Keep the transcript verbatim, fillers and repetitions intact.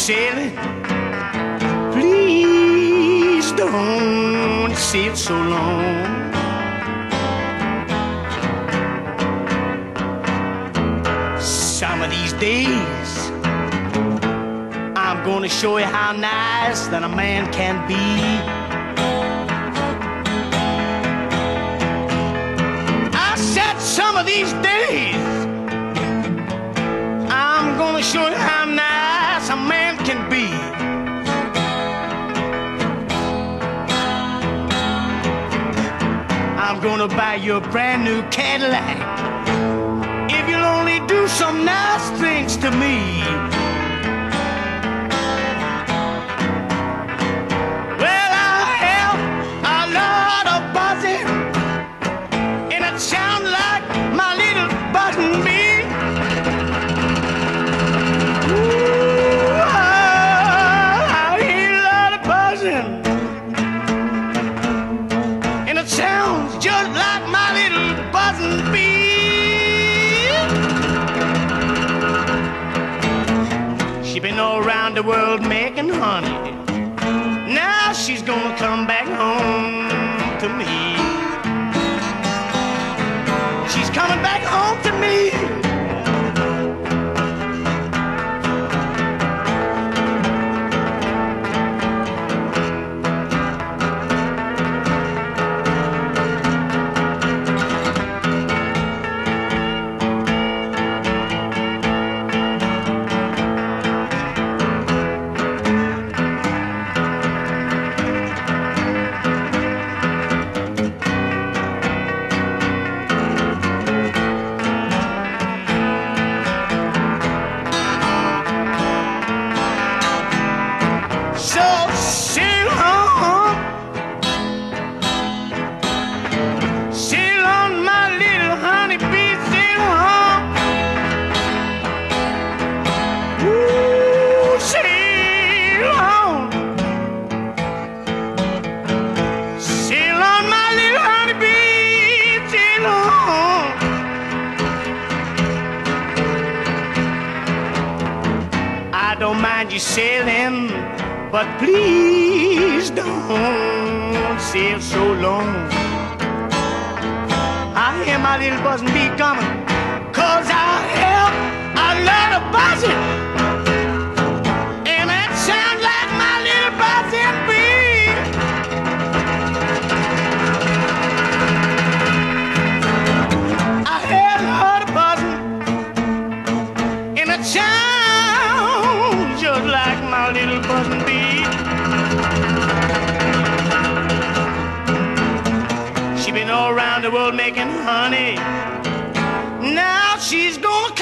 sailing. Please don't sail so long. Some of these days I'm gonna show you how nice that a man can be. I said some of these days I'm gonna show you how nice a man can be. I'm gonna buy you a brand new Cadillac if you'll only do some nice things to me. Well, I have a lot of buzzing, and it sounds like my little buzzing bee. Ooh, I hear a lot of buzzing, and it sounds just like my little buzzing bee. She's been all around the world making honey. Now she's gonna come back home to me. She's coming back home to me. Sailing, but please don't sail so long. I hear my little buzzing bee coming, 'cause I have a lot of buzzing, and it sounds like my little buzzing bee. I hear a lot of buzzing, and it sounds like my little buzzing bee. She been all around the world making honey. Now she's gonna